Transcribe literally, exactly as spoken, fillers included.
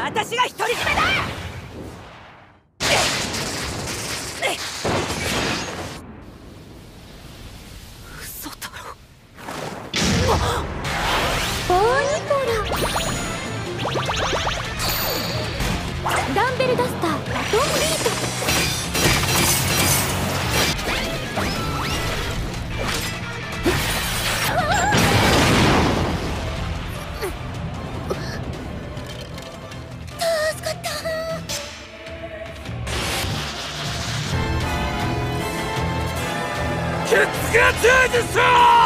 私が独り占めだ。嘘だろ。 ボーニポラダンベルダスターバトンビート。助かった。 ケツが充実。